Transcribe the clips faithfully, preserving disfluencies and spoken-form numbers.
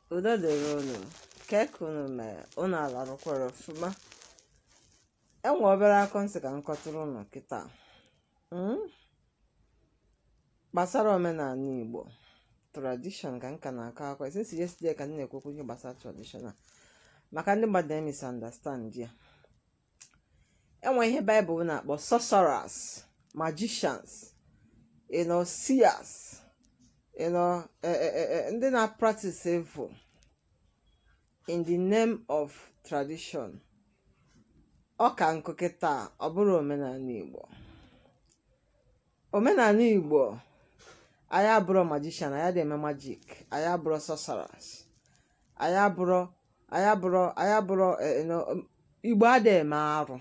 Udo dịrị unu, ka unu mee unu alarụkwara ọfụma. Enwe obere akọ nsị ka nkọtụrụ unu kịta gbasara omenala Igbo tradition ka nka na-akọ akọ. Since yesterday ka m na-ekwukwu ihe gbasara traditional maka ndị mmadụ misunderstand ya. Enwe ihe Bible na-akpọ sorcerers, magicians, you know, seers, you know, ndị na practice evil in the name of tradition. Ọ ka nkụ kịta ọ bụrụ omenala Igbo. Omenala Igbo anyị abụrụ magician, anyị dị eme magic, anyị abụrụ sorcerers, anyị abụrụ anyị abụrụ anyị abụrụ Igbo adịghị eme arụ.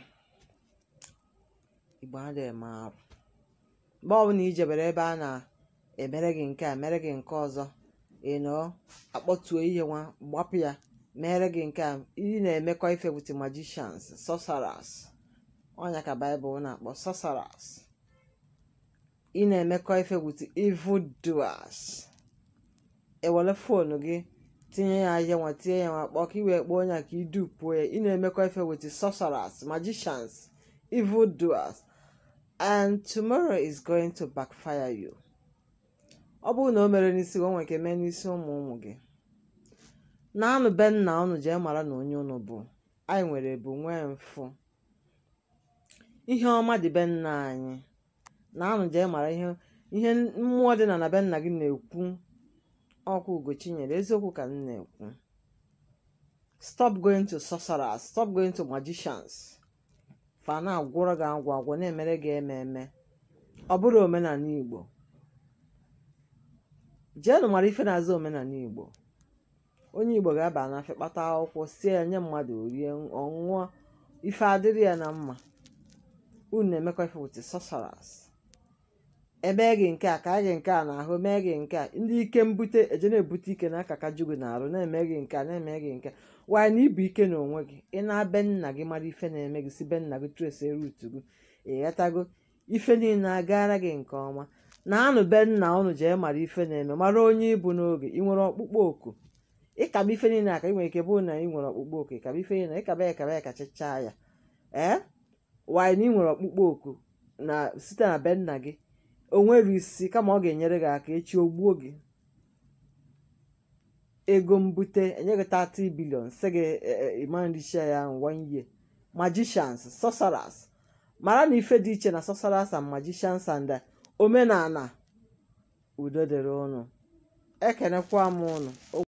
Igbo adịghị eme arụ. Mgbe ọbụla ijebere ebe a na-emere gị nke a mere gị nke ọzọ, you know, akpọtuo ihe nwa gbapụ ya mere gị nke a, ị na-emekọ ife with magicians, sorcerers. Ọnya ka Bible na-akpọ sorcerers. Ị na-emekọ ife with evil doers. Ewere fonu gị tinye ya ihe nwa tinye ya nwa kpọọ ka iwee kpọọ onye ka idupuo ya. Ị na-emekọ ife with sorcerers, magicians, evil doers, and tomorrow is going to backfire you. Ọ bụrụ na o mere n'isi gị, o nwere ike mee n'isi ụmụ ụmụ gị. Naanụ be nna unu jee mara na onye unu bụ. Anyị nwere bụ nwee mfụ. Ihe ọma dị be nna anyị. Naanụ jee mara ihe ihe mmụọ dị na na be nna gị na-ekwu. Ọkwa Ugochi nyere eziokwu ka m na-ekwu. Stop going to sorcerers, stop going to magicians. Fa na-agwụrụ gị agwụ agwụ na-emere gị eme eme. Ọ bụrụ omenala Igbo. Jeenụ mara ife na-azụ omenala Igbo. Onye Igbo ga-aba n'afịa kpata akwụkwọ sie ya nye mmadụ orie ọṅụṅụ ife adịrị ya na mma. Unu na-emekọ ife with sorcerers. Ebe gị nke a ka gị nke a n'ahụ mee gị nke a. Ndị ike mbute eje na-ebute ike n'aka ka jugu na-arụ na-eme gị nke a na-eme gị nke a. Wanyị na ibu ike n'onwe gị. Ị na-be nna gị mara ife na-eme gị si be nna gị trace root gị. Ị ghọtago ife niile agara gị nke ọma. Na anụ be nna unu jee mara ife na-eme mara onye ibu n'oge. Ị nwere ọkpụkpọ oku. Ịkaba ife niile aka ị nwere ike bụ na ị nwere ọkpụkpọ oku. Ịkaba ife niile ịkaba ya kaba ya kachachaa ya. Ee wanyị na ị nwere ọkpụkpọ oku na site na be nna gị. O nwere isi kama ọ ga-enyere gị aka echi ogbuo gị. Ego mbute enye gị thirty billion sị gị ịma nricha ya one year. Magicians, sorcerers. Mara na ife dị iche na sorcerers and magicians and omenala. Udo dịrị unu. Ekenekwa m unu.